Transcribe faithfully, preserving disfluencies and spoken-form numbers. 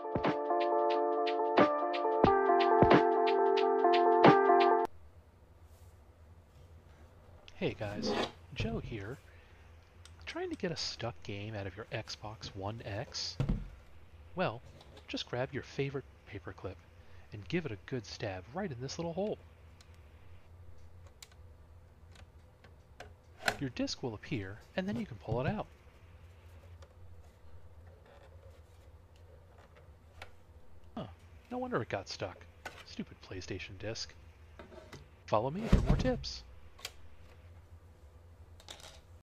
Hey guys, Joe here. Trying to get a stuck game out of your Xbox One X? Well, just grab your favorite paperclip and give it a good stab right in this little hole. Your disc will appear, and then you can pull it out. Huh, no wonder it got stuck. Stupid PlayStation disc. Follow me for more tips.